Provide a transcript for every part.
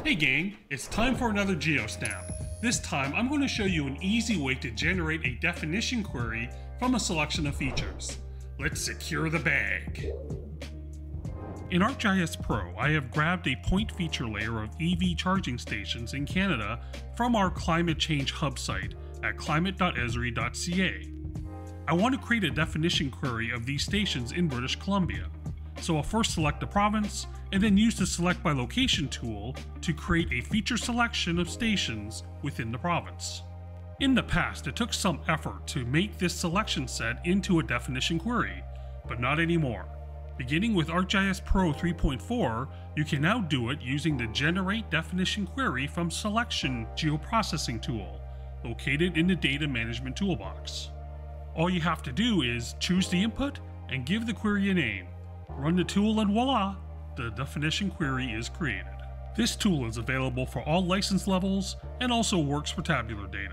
Hey gang, it's time for another GeoSnap. This time I'm going to show you an easy way to generate a definition query from a selection of features. Let's secure the bag. In ArcGIS Pro, I have grabbed a point feature layer of EV charging stations in Canada from our climate change hub site at climate.esri.ca. I want to create a definition query of these stations in British Columbia. So I'll first select the province, and then use the Select by Location tool to create a feature selection of stations within the province. In the past, it took some effort to make this selection set into a definition query, but not anymore. Beginning with ArcGIS Pro 3.4, you can now do it using the Generate Definition Query from Selection geoprocessing tool, located in the Data Management toolbox. All you have to do is choose the input and give the query a name. Run the tool and voila, the definition query is created. This tool is available for all license levels and also works for tabular data.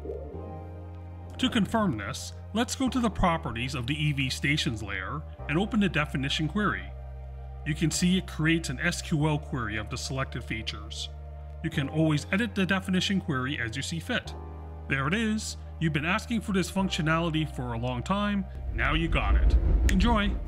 To confirm this, let's go to the properties of the EV stations layer and open the definition query. You can see it creates an SQL query of the selected features. You can always edit the definition query as you see fit. There it is. You've been asking for this functionality for a long time, now you got it. Enjoy!